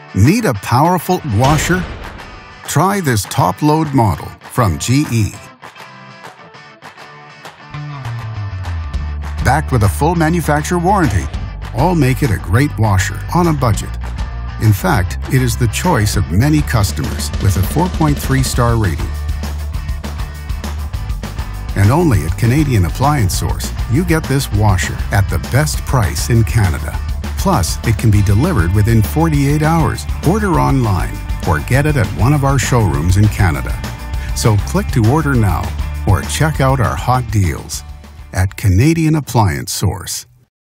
Need a powerful washer? Try this top-load model from GE. Backed with a full manufacturer warranty, all make it a great washer on a budget. In fact, it is the choice of many customers with a 4.3-star rating. And only at Canadian Appliance Source, you get this washer at the best price in Canada. Plus, it can be delivered within 48 hours. Order online or get it at one of our showrooms in Canada. So click to order now or check out our hot deals at Canadian Appliance Source.